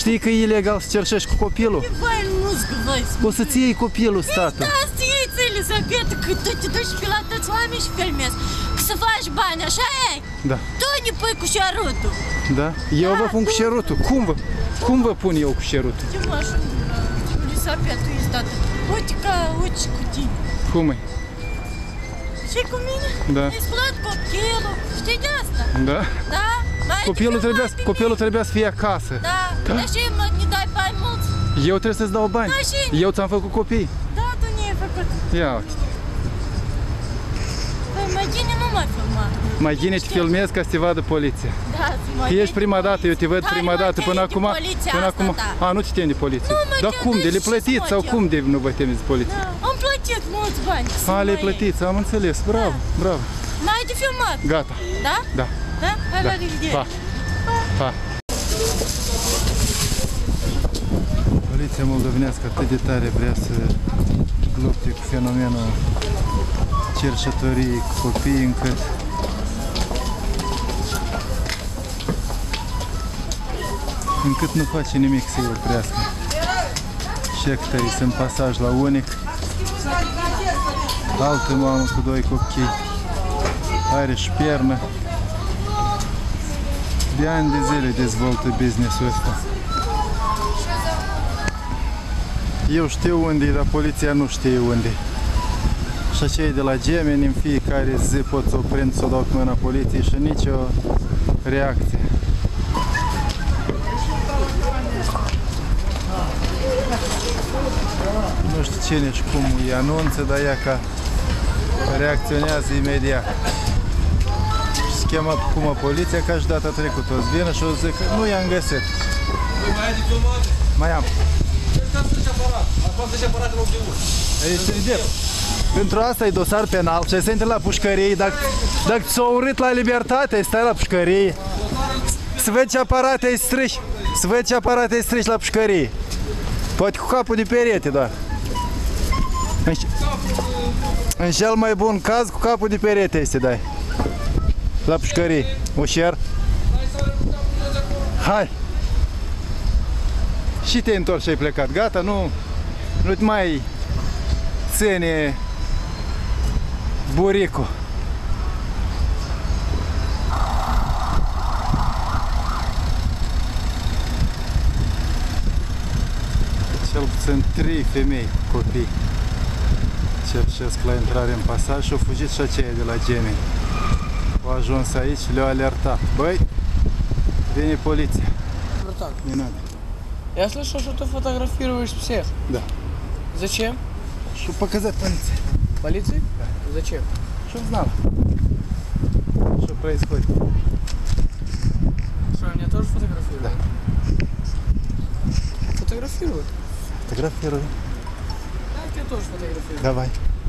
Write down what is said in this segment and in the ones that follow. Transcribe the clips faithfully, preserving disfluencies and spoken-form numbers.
Știi că e ilegal să cerșești cu copilul? O să-ți iei copilul, statul. Da, să iei țările să apete, că tu te duci pe la toți oameni și filmezi. Că să faci bani, așa e? Da. Tu ne pui cu șerutul. Da? Eu vă pun cu șerutul. Cum vă, cum vă pun eu cu șerutul? Ce mașină, Elisapeta, e stată. Uite ca, uite cu tine. Cum e? Și cu mine? Da. Mi-ai spălat copilul. Știi de asta? Da? Da? Copilul trebuia, copilul trebuia să fie acasă. Da. Da. Dar și mă, ne dai bani mulți? Eu trebuie să-ți dau bani. Da, și... Eu ți-am făcut copii. Da, tu ne-ai făcut. Ia uite. Păi mai bine nu mă filma. Mai bine te filmez ca să te vadă poliția. Da, mă că ești prima dată, eu te văd prima dată până acum. Până acum. Da. A, nu te temi de poliție. Dar cum? De le plătiți sau cum de nu vă temeți de poliție? Da. Am plătit mulți bani. A, le plătiți, am înțeles. Bravo, bravo. N-ai de filmat. Gata. Da? Da. Da? Hai, la revedere. Pa. Pa. Poliția moldovenească atât de tare vrea să lupte cu fenomenul cerșătoriei cu copii, încât încât nu face nimic să-i oprească. Șectării sunt pasaj la unic. Altă mamă cu doi copii are șpernă. De ani de zile dezvoltă business-ul ăsta. Eu știu unde e, dar poliția nu știe unde e. Și acei de la Gemeni în fiecare zi pot să o prind, să o dau cu mâna poliției și nicio reacție. Nu știu cine și cum îi anunță, dar ea ca reacționează imediat. Și se cheamă cum poliția ca și data trecută. O să vină și o să zic că nu i-am găsit. Mai ai de filmate? Mai am. Este Pentru asta e dosar penal și se intră la pușcărie. Dacă, dacă ți-o urât la libertate, stai la pușcărie. Să vezi ce aparate ai strici. Să vezi ce aparate ai strici la pușcărie. Poate cu capul de perete, doar. În, în cel mai bun caz, cu capul de perete este, dai. La pușcărie. Ușor. Hai. Și te-ai întors și ai plecat. Gata, nu, nu te mai ține buricul. Cel puțin trei femei cu copii cerșesc la intrare în pasaj și au fugit și aceia de la Gemeni. Au ajuns aici și le-au alertat. Băi, vine poliția. Не надо. Я слышал, что ты фотографируешь всех. Да. Зачем? Чтобы показать полиции. Полиции? Да. Зачем? Чтобы знала, что происходит. Что, меня тоже фотографируют? Да. Фотографируют? Фотографирую. Да, я тебя тоже фотографирую. Давай.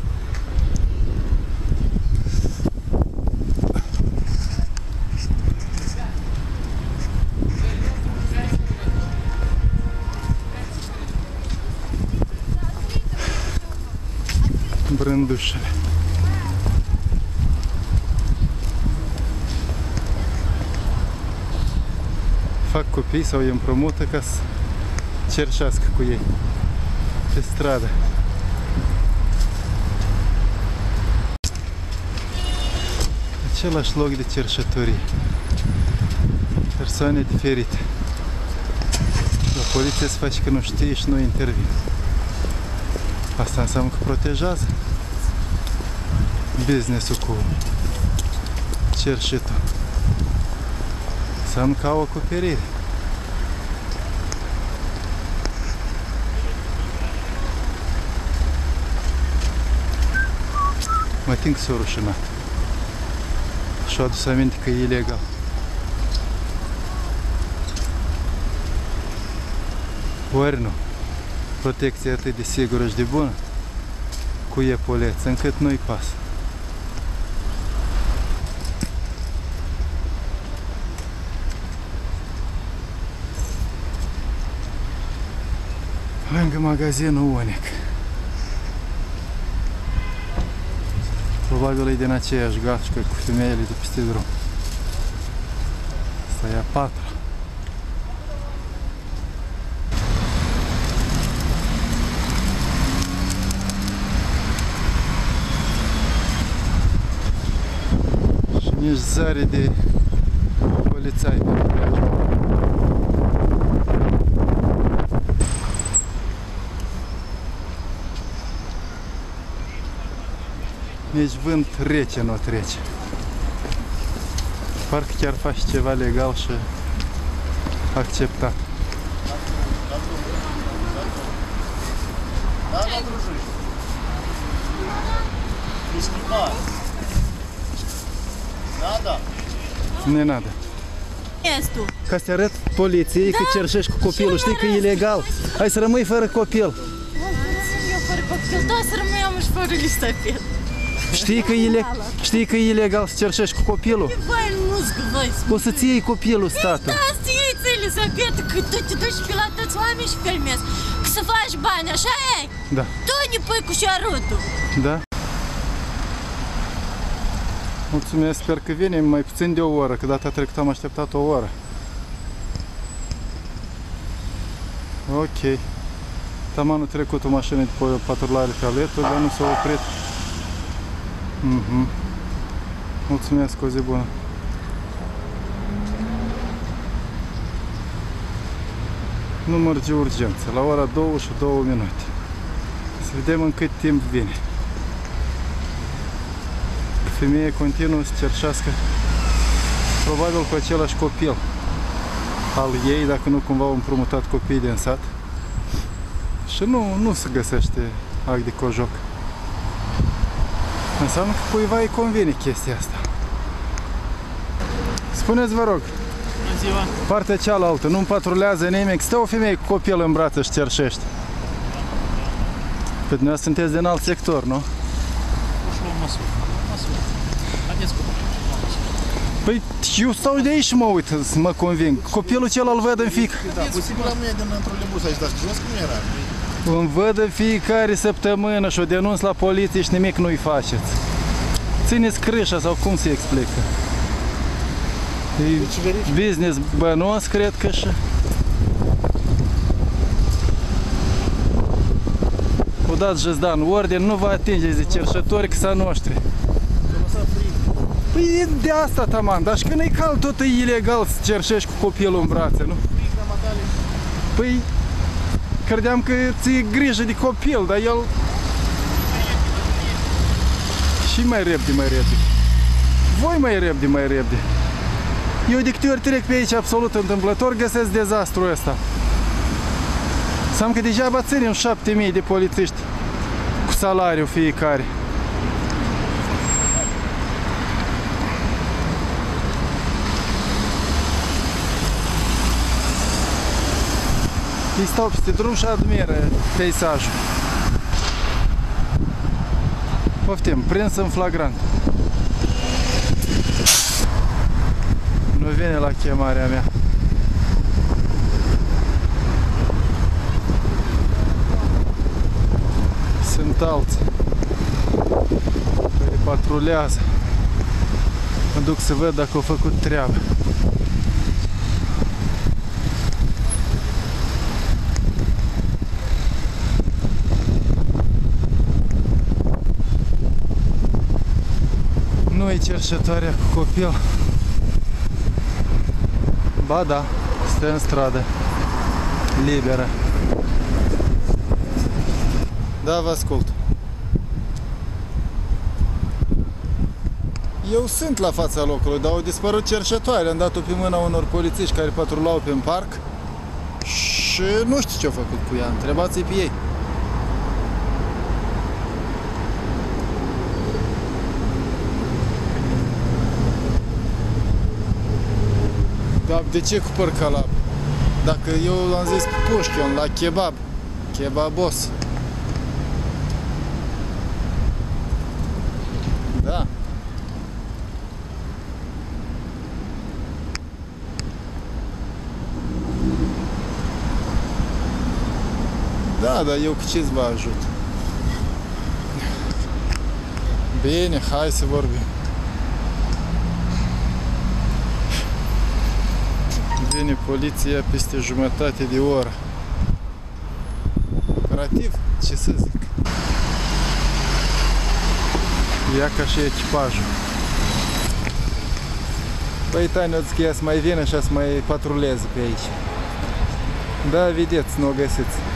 Brândușele. Fac copii sau îi împrumută ca să cerșească cu ei pe stradă. Același loc de cerșătorie. Persoane diferite. La poliție se face că nu știe și nu intervine. Asta înseamnă că protejează business-ul cu cerșitul. Înseamnă că au acoperire. Mă ating că s-o rușinat. Și-o adus aminte că e ilegal. Ori nu. Protecția atât de sigură și de bună cu epoleț, încât nu-i pasă. Lângă magazinul unic. Probabil e din aceeași gașcă cu femeile de peste drum. Asta e a patra. Nici zare de polițai pe preajmă. Nici vânt rece nu trece. Parcă chiar faci ceva legal și acceptat. Да, да, дружище. Не снимай. Надо. Не надо. Estul. Ca să arăt poliției că cerșești cu copilul, știi că e ilegal. Hai să rămâi fără copil. Eu fără copil, da, să rămânem și fără listoped. Știi că e, ile... Știi că e ilegal să cerșești cu copilul? Vai, nu zgâvăți. O să-ți iei copilul, statul. Da, să iei Elisabeta, că tu te duci pe la toți oamenii și filmezi. Că să faci bani, așa e? Da. Tu ne pui cu șarutul. Da? Mulțumesc, sper că vine mai puțin de o oră, că data trecută am așteptat o oră. Ok. Tamanul trecut o mașină de patrulare pe aletul, dar nu s-a oprit. Mhm. Mulțumesc, o zi bună. Număr de urgență, la ora două și două minute. Să vedem în cât timp vine. Femeie continuă să cerșească, probabil cu același copil al ei, dacă nu cumva au împrumutat copiii din sat. Și nu, nu se găsește act de cojoc. Înseamnă că cuiva îi convine chestia asta. Spuneți, vă rog, Bună ziua! partea cealaltă, nu-mi patrulează nimic, stă o femeie cu copil în brațe și cerșește. Pe dumneavoastră sunteți din alt sector, nu? Uși luăm măsură. Măsură. Haideți cu Păi eu stau de aici și mă uit să mă conving. Copilul cel îl văd în fiecare... Da, posibil la mine din trolebus aici, dar jos cum era? Îmi văd în fiecare săptămână și o denunț la poliție și nimic nu-i faceți. Țineți crâșa sau cum se explică? E business bănos, cred că și... O dați jăzdan ordine, nu vă atingeți de cerșători că s-a noștri. Păi e de asta, taman, dar și când e cald, tot e ilegal să cerșești cu copilul în brațe, nu? Păi, credeam că ți-e grijă de copil, dar el... Și mai repede, mai repede. Voi mai repede, mai repede. Eu de câte ori trec pe aici absolut întâmplător, găsesc dezastrul ăsta. Înseamnă că degeaba ținem șapte mii de polițiști cu salariu fiecare. Ei stau peste drum și admiră peisajul. Poftim, prins în flagrant. Nu vine la chemarea mea. Sunt alții care patrulează. Mă duc să văd dacă au făcut treabă. Nu-i cerșătoarea cu copil. Ba da, stă în stradă, liberă. Da, vă ascult. Eu sunt la fața locului, dar au dispărut cerșătoare. Am dat-o pe mâna unor polițiști care patrulau pe parc și nu știu ce au făcut cu ea. Întrebați-i pe ei. Dar de ce cu părcalab? Dacă eu am zis Pușkin, la kebab, kebabos. Da. Da, dar eu cu ce-ți vă ajut? Bine, hai să vorbim. Vine poliția peste jumătate de oră. Operativ, ce să zic. Ia ca și echipajul. Păi Tania, o zic că ea să mai vină și să mai patruleze pe aici. Da, vedeți, nu o găsiți.